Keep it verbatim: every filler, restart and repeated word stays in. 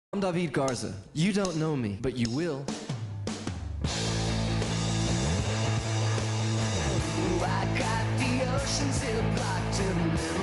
I'm David Garza. You don't know me, but you will. I got the ocean zip locked in the middle.